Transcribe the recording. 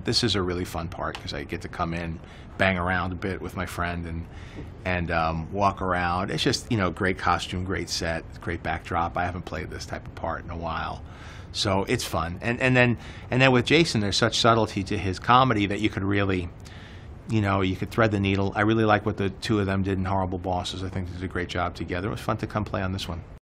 This is a really fun part because I get to come in, bang around a bit with my friend, and walk around. It's just, you know, great costume, great set, great backdrop. I haven't played this type of part in a while, so it's fun. And then with Jason, there's such subtlety to his comedy that you could really, you know, you could thread the needle. I really like what the two of them did in Horrible Bosses. I think they did a great job together. It was fun to come play on this one.